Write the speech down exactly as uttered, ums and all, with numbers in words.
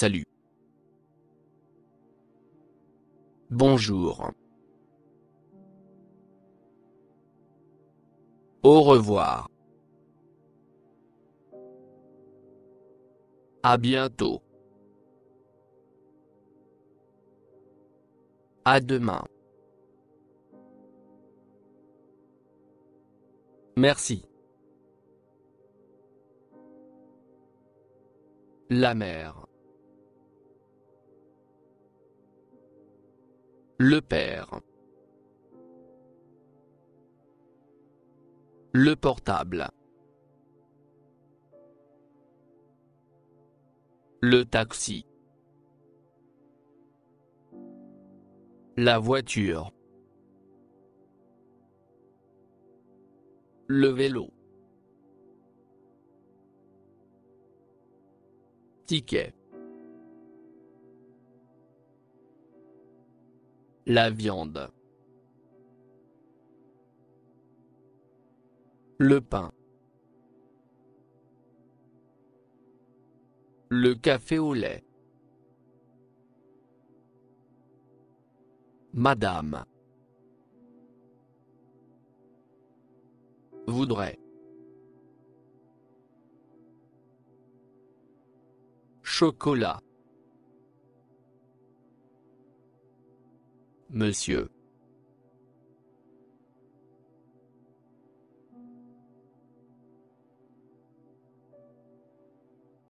Salut. Bonjour. Au revoir. À bientôt. À demain. Merci. La mère. Le père. Le portable. Le taxi. La voiture. Le vélo. Ticket. La viande. Le pain. Le café au lait. Madame. Voudrait. Chocolat. Monsieur.